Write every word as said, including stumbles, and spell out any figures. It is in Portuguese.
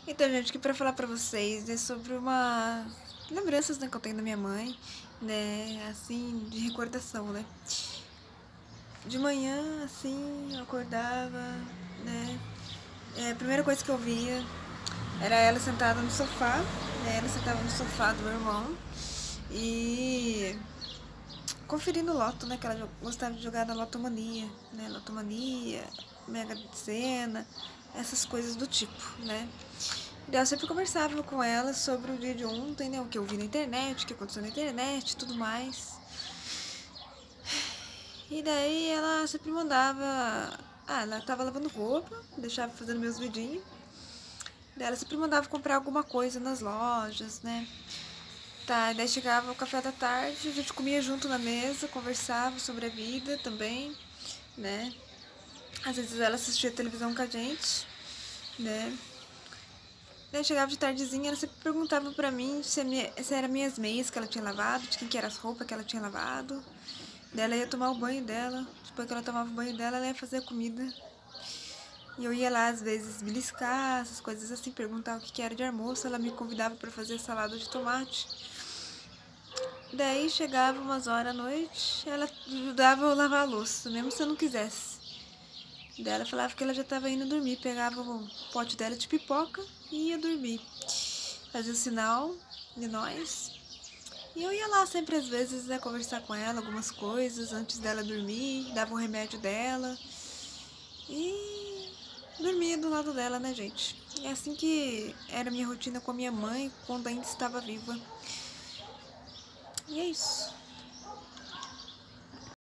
Então, gente, aqui pra falar pra vocês é sobre uma lembranças, né, que eu tenho da minha mãe, né, assim, de recordação, né. De manhã, assim, eu acordava, né, é, a primeira coisa que eu via era ela sentada no sofá, né, ela sentava no sofá do meu irmão e conferindo o loto, né, que ela gostava de jogar na Lotomania, né, Lotomania, Mega Sena, essas coisas do tipo, né. Daí eu sempre conversava com ela sobre o dia de ontem, né, o que eu vi na internet, o que aconteceu na internet e tudo mais. E daí ela sempre mandava... Ah, ela tava lavando roupa, deixava fazendo meus vidinhos. Daí ela sempre mandava comprar alguma coisa nas lojas, né. Tá, daí chegava o café da tarde, a gente comia junto na mesa, conversava sobre a vida também, né. Às vezes ela assistia televisão com a gente, né. Daí chegava de tardezinha, ela sempre perguntava pra mim se, minha, se eram minhas meias que ela tinha lavado, de quem que eram as roupas que ela tinha lavado. Daí ela ia tomar o banho dela, depois que ela tomava o banho dela, ela ia fazer a comida. E eu ia lá, às vezes, beliscar, essas coisas assim, perguntar o que que era de almoço, ela me convidava pra fazer salada de tomate. Daí chegava umas horas à noite, ela ajudava eu a lavar a louça, mesmo se eu não quisesse. Daí ela falava que ela já estava indo dormir, pegava o pote dela de pipoca e ia dormir. Fazia o sinal de nós. E eu ia lá sempre às vezes, né, conversar com ela algumas coisas antes dela dormir, dava o remédio dela e dormia do lado dela, né, gente? É assim que era a minha rotina com a minha mãe quando ainda estava viva. E é isso.